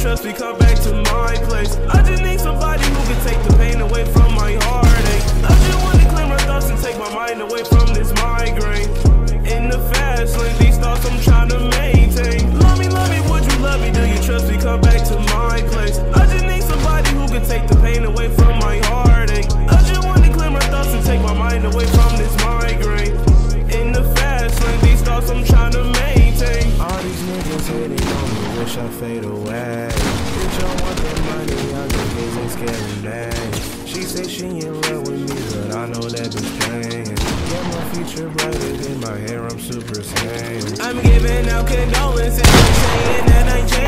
trust me, come back to my place. I just need somebody who can take the pain away from my heartache. I just want to clear my thoughts and take my mind away from this migraine. In the fast lane, these thoughts I'm trying to maintain. Love me, would you love me? Do you trust me? Come back to my place. I just need somebody who can take the pain away from my heartache. I just want to clear my thoughts and take my mind away from this migraine. In the fast lane, these thoughts I'm trying to maintain. All these niggas hating on me, wish I fade away. Bitch, I want the money, I just ain't scared that. She say she in love with me, but I know that bitch playing. Yeah, my future brighter than my hair, I'm super sane. I'm giving out condolences, I'm saying that I changed.